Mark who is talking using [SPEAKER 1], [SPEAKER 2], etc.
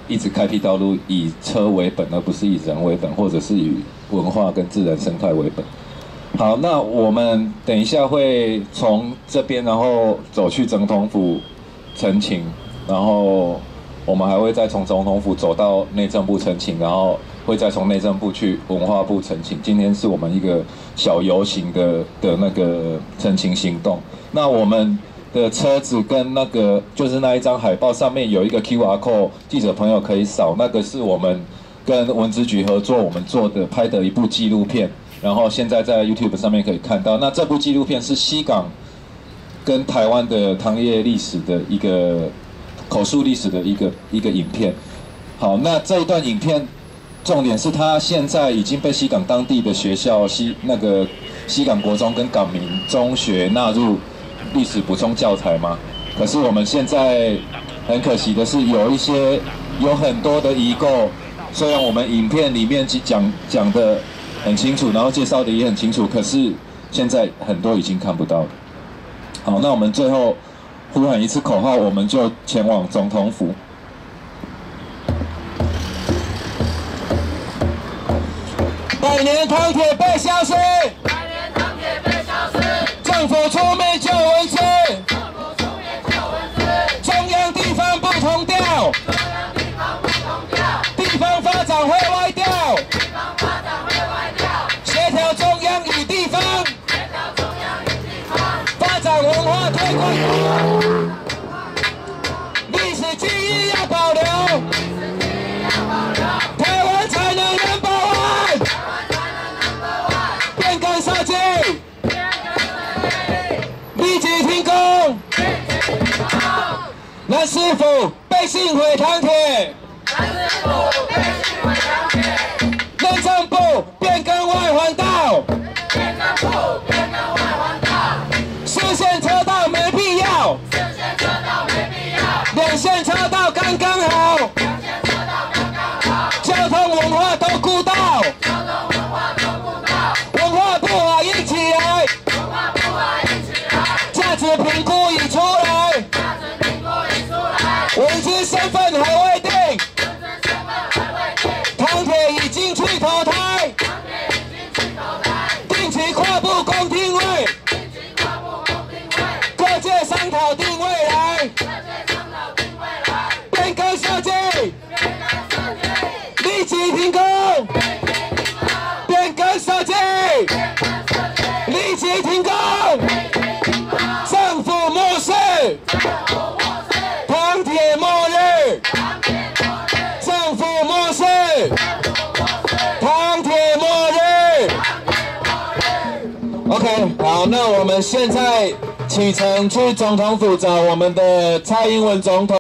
[SPEAKER 1] 一直开辟道路，以车为本，而不是以人为本，或者是以文化跟自然生态为本。好，那我们等一下会从这边，然后走去总统府陈情，然后我们还会再从总统府走到内政部陈情，然后会再从内政部去文化部陈情。今天是我们一个小游行的那个陈情行动。那我们的车子跟那个就是那一张海报上面有一个 QR code， 记者朋友可以扫，那个是我们跟文资局合作我们拍的一部纪录片，然后现在在 YouTube 上面可以看到。那这部纪录片是西港跟台湾的糖业历史的一个口述历史的一个影片。好，那这一段影片重点是它现在已经被西港当地的学校西港国中跟港民中学纳入历史补充教材嘛。可是我们现在很可惜的是，有很多的遗构，虽然我们影片里面讲的很清楚，然后介绍的也很清楚，可是现在很多已经看不到了。好，那我们最后呼喊一次口号，我们就前往总统府。百年糖铁被消失，
[SPEAKER 2] 百年糖铁被消失，
[SPEAKER 1] 政府出面救文资，
[SPEAKER 2] 政府出面救文资，
[SPEAKER 1] 中央地方不同调，
[SPEAKER 2] 中央地方不同调，
[SPEAKER 1] 地方发展会歪掉，
[SPEAKER 2] 地方发展会歪掉，
[SPEAKER 1] 协调中央与地方，
[SPEAKER 2] 协调中央与地方，
[SPEAKER 1] 发展文化推广，历史记忆要保留，
[SPEAKER 2] 历史记忆要保留，
[SPEAKER 1] 台湾才能 number one，
[SPEAKER 2] 台湾才能 number one，
[SPEAKER 1] 变更设计，
[SPEAKER 2] 变更设计，
[SPEAKER 1] 立即停工，
[SPEAKER 2] 立即停工，
[SPEAKER 1] 南市府被信毁糖铁，
[SPEAKER 2] 南市府被信毁糖铁，
[SPEAKER 1] 内政部变更外环道，
[SPEAKER 2] 内政部变更外环道，
[SPEAKER 1] 四线车道没必要，
[SPEAKER 2] 四线车道没必要，
[SPEAKER 1] 两线车道刚刚好，
[SPEAKER 2] 两线车道刚刚好，
[SPEAKER 1] 交通文化都顾到，
[SPEAKER 2] 交通文化都顾到，
[SPEAKER 1] 文化部啊一起来，
[SPEAKER 2] 文化部啊一起来，
[SPEAKER 1] 价值评估已出来，
[SPEAKER 2] 价值评估已出来，
[SPEAKER 1] 文资身份还未定，
[SPEAKER 2] 文资身份还未定，
[SPEAKER 1] 糖铁已经去投胎，
[SPEAKER 2] 糖铁已经去投胎，
[SPEAKER 1] 定期跨部公听会，
[SPEAKER 2] 定期跨部公听会，
[SPEAKER 1] 各界商讨定未来，
[SPEAKER 2] 各界商讨定未来，
[SPEAKER 1] 变更设计，
[SPEAKER 2] 变更设计，
[SPEAKER 1] 立即停工，
[SPEAKER 2] 立即停工，
[SPEAKER 1] 变更设计，
[SPEAKER 2] 变更设计，
[SPEAKER 1] 立即停工，
[SPEAKER 2] 立即停工，
[SPEAKER 1] 政府漠视，
[SPEAKER 2] 政府漠视，
[SPEAKER 1] 糖铁末日，
[SPEAKER 2] 糖铁末日，
[SPEAKER 1] 政府漠视，
[SPEAKER 2] 政府漠视，
[SPEAKER 1] 糖铁末日。
[SPEAKER 2] 糖铁末日。
[SPEAKER 1] OK， 好，那我们现在启程去总统府找我们的蔡英文总统。